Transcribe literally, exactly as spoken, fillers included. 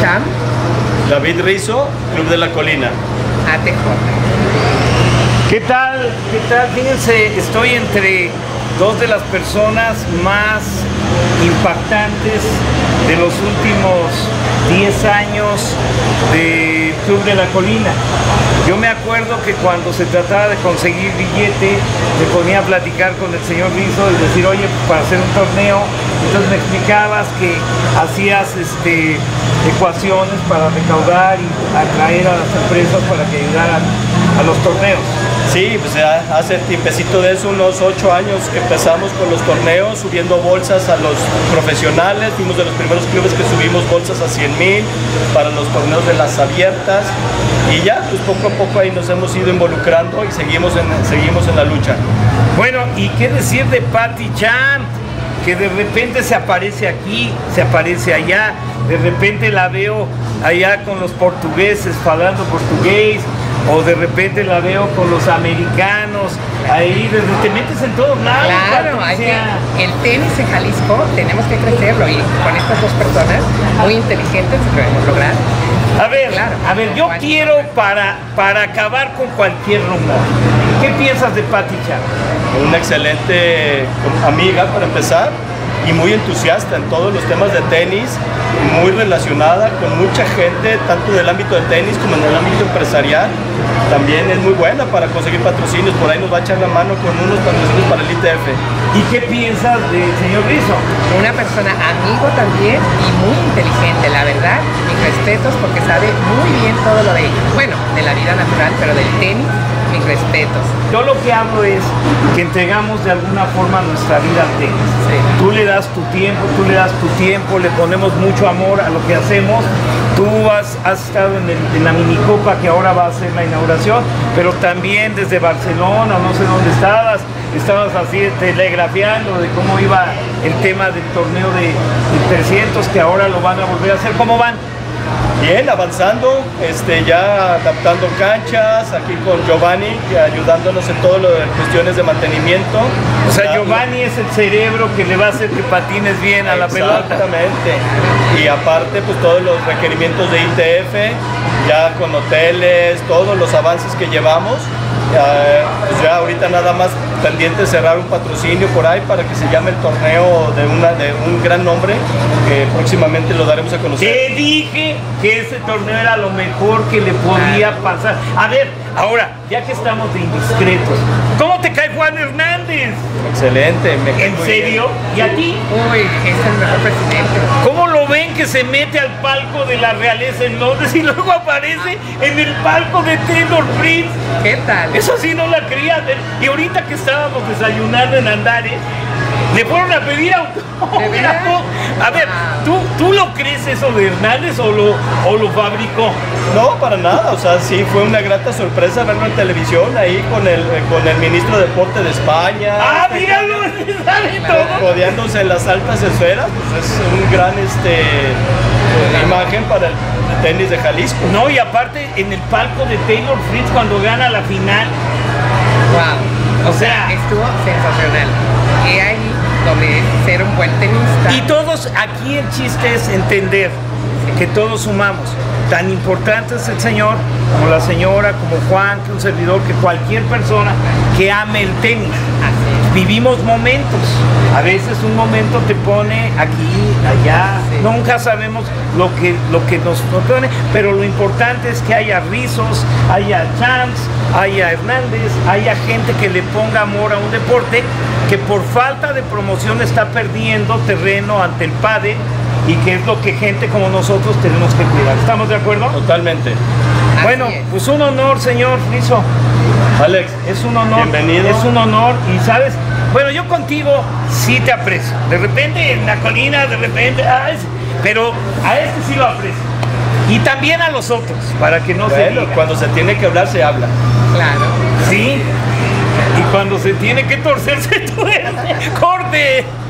Cham. David Rizzo, Club de la Colina. A T J. ¿Qué tal? ¿Qué tal? Fíjense, estoy entre dos de las personas más impactantes de los últimos diez años de Club de la Colina. Yo me acuerdo que cuando se trataba de conseguir billete, me ponía a platicar con el señor Rizzo y decir, oye, para hacer un torneo, entonces me explicabas que hacías este, ecuaciones para recaudar y atraer a las empresas para que ayudaran a los torneos. Sí, pues ya hace tiempecito de eso, unos ocho años que empezamos con los torneos, subiendo bolsas a los profesionales. Fuimos de los primeros clubes que subimos bolsas a cien mil para los torneos de las abiertas. Y ya, pues poco a poco ahí nos hemos ido involucrando y seguimos en, seguimos en la lucha. Bueno, ¿y qué decir de Pati Cham? Que de repente se aparece aquí, se aparece allá, de repente la veo allá con los portugueses, hablando portugués, o de repente la veo con los americanos, ahí desde, te metes en todos lados. Claro, hay que, el tenis en Jalisco tenemos que crecerlo y con estas dos personas muy inteligentes lo podemos lograr. A ver, claro, a ver, yo quiero para, para acabar con cualquier rumor. ¿Qué piensas de Pati Cham? Una excelente amiga para empezar y muy entusiasta en todos los temas de tenis, muy relacionada con mucha gente, tanto del ámbito del tenis como en el ámbito empresarial. También es muy buena para conseguir patrocinios, por ahí nos va a echar la mano con unos patrocinios para el I T F. ¿Y qué piensas del señor Rizzo? Una persona amigo también y muy inteligente, la verdad, mis respetos porque sabe muy bien todo lo de, bueno, de la vida natural, pero del tenis, mis respetos. Yo lo que hablo es que entregamos de alguna forma nuestra vida al tenis. Sí. Tú le das tu tiempo, tú le das tu tiempo, le ponemos mucho amor a lo que hacemos. Tú has, has estado en, el, en la minicopa que ahora va a ser la inauguración, pero también desde Barcelona, no sé dónde estabas, estabas así telegrafiando de cómo iba el tema del torneo de, de trescientos que ahora lo van a volver a hacer. ¿Cómo van? Bien, avanzando, este, ya adaptando canchas, aquí con Giovanni, ayudándonos en todo lo de cuestiones de mantenimiento. O sea, Giovanni es el cerebro que le va a hacer que patines bien a la pelota. Exactamente. Y aparte, pues todos los requerimientos de I T F, ya con hoteles, todos los avances que llevamos. Ya, pues ya ahorita nada más pendiente de cerrar un patrocinio por ahí para que se llame el torneo de, una, de un gran nombre que próximamente lo daremos a conocer. Te dije que ese torneo era lo mejor que le podía pasar. A ver, ahora, ya que estamos de indiscretos, ¿cómo te cae Juan Hernández? Excelente. Me cae ¿En muy serio? bien. ¿Y a ti? Uy, es el mejor presidente. ¿Cómo lo ven que se mete al palco de la realeza en Londres y luego aparece en el palco de Taylor Fritz? ¿Qué tal? Eso sí no la quería ver. Y ahorita que estábamos desayunando en Andares, le fueron a pedir autógrafo. A ver, ¿tú, ¿tú lo crees eso de Hernández o lo, o lo fabricó? No, para nada, o sea, sí fue una grata sorpresa verlo en televisión ahí con el, con el ministro de Deporte de España. ¡Ah, míralo! ¿Sabe todo? Rodeándose en las altas esferas, pues es un gran este, imagen para el tenis de Jalisco. No, y aparte en el palco de Taylor Fritz cuando gana la final. Wow. O sea, estuvo sensacional. Y ahí donde ser un buen tenista. Y todos, aquí el chiste es entender que todos sumamos. Tan importante es el señor, como la señora, como Juan, que un servidor, que cualquier persona que ame el tenis. Vivimos momentos. A veces un momento te pone aquí, allá. Sí. Nunca sabemos lo que, lo que nos pone, pero lo importante es que haya Rizos, haya Chams, haya Hernández, haya gente que le ponga amor a un deporte que por falta de promoción está perdiendo terreno ante el pádel y que es lo que gente como nosotros tenemos que cuidar. ¿Estamos de acuerdo? Totalmente. Bueno, pues un honor, señor Rizzo. Alex, es un honor. Bienvenido. Es un honor y sabes, bueno, yo contigo sí te aprecio. De repente en la colina, de repente, ay, pero a este sí lo aprecio. Y también a los otros, para que no bueno, se diga. cuando se tiene que hablar, se habla. Claro. Sí. Y cuando se tiene que torcer, se tuerce. ¡Corte!